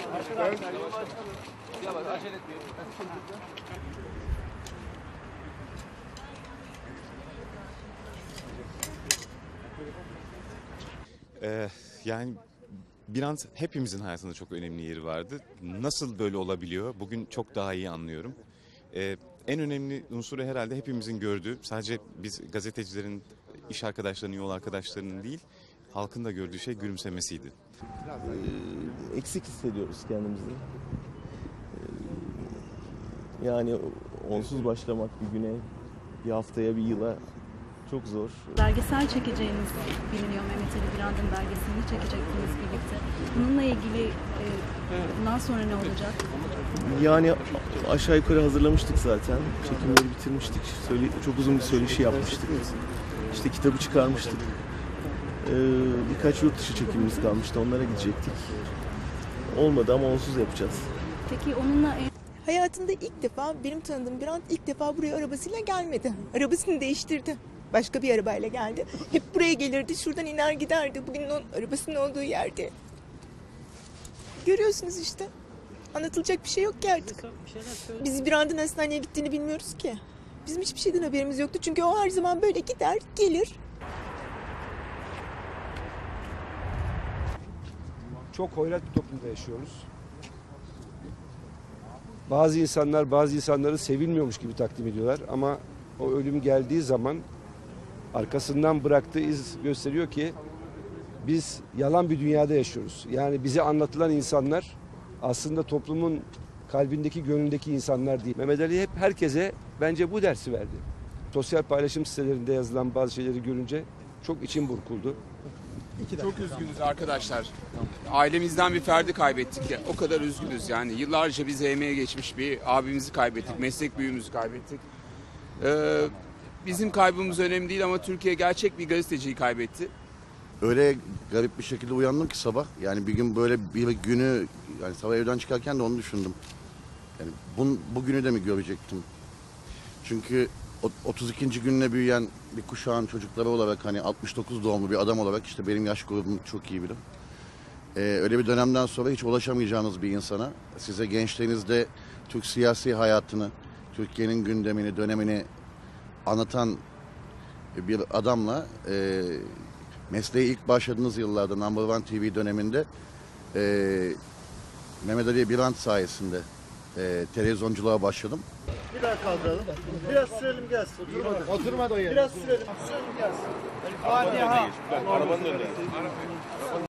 Yani Birant hepimizin hayatında çok önemli yeri vardı. Nasıl böyle olabiliyor? Bugün çok daha iyi anlıyorum. En önemli unsuru herhalde hepimizin gördüğü, sadece biz gazetecilerin, iş arkadaşlarının, yol arkadaşlarının değil, halkın da gördüğü şey gülümsemesiydi. Eksik hissediyoruz kendimizi. Yani onsuz başlamak bir güne, bir haftaya, bir yıla çok zor. Belgesel çekeceğiniz biliniyor. Mehmet Ali Birand'ın belgeselini çekecektiniz birlikte. Bununla ilgili bundan sonra ne olacak? Yani aşağı yukarı hazırlamıştık zaten. Çekimleri bitirmiştik. Çok uzun bir söyleşi yapmıştık. İşte kitabı çıkarmıştık. Birkaç yurt dışı çekimimiz kalmıştı. Onlara gidecektik. Olmadı ama onsuz yapacağız. Peki onunla Hayatında ilk defa benim tanıdığım Birant ilk defa buraya arabasıyla gelmedi. Arabasını değiştirdi. Başka bir arabayla geldi. Hep buraya gelirdi, şuradan iner giderdi. Bugün arabasının olduğu yerde. Görüyorsunuz işte. Anlatılacak bir şey yok ki artık. Biz Birant'ın hastaneye gittiğini bilmiyoruz ki. Bizim hiçbir şeyden haberimiz yoktu. Çünkü o her zaman böyle gider, gelir. Çok hoyrat bir toplumda yaşıyoruz. Bazı insanları sevilmiyormuş gibi takdim ediyorlar ama o ölüm geldiği zaman arkasından bıraktığı iz gösteriyor ki biz yalan bir dünyada yaşıyoruz. Yani bize anlatılan insanlar aslında toplumun kalbindeki, gönlündeki insanlar değil. Mehmet Ali hep herkese bence bu dersi verdi. Sosyal paylaşım sitelerinde yazılan bazı şeyleri görünce çok içim burkuldu. Çok üzgünüz arkadaşlar. Ailemizden bir ferdi kaybettik ya. O kadar üzgünüz yani. Yıllarca bize emeğe geçmiş bir abimizi kaybettik. Meslek büyüğümüzü kaybettik. Bizim kaybımız önemli değil ama Türkiye gerçek bir gazeteciyi kaybetti. Öyle garip bir şekilde uyandım ki sabah. Yani bir gün böyle bir günü, yani sabah evden çıkarken de onu düşündüm. Yani bu günü de mi görecektim? Çünkü 32. gününe büyüyen bir kuşağın çocukları olarak, hani 69 doğumlu bir adam olarak, işte benim yaş grubum çok iyi bilir. Öyle bir dönemden sonra hiç ulaşamayacağınız bir insana, size gençliğinizde Türk siyasi hayatını, Türkiye'nin gündemini, dönemini anlatan bir adamla mesleğe ilk başladığınız yıllarda Number One TV döneminde Mehmet Ali Birant sayesinde televizyonculuğa başladım. Bir daha kaldıralım. Biraz sürelim gelsin. Oturmadı o yere. Biraz sürelim gelsin. Fatiha. Arabanın önünde.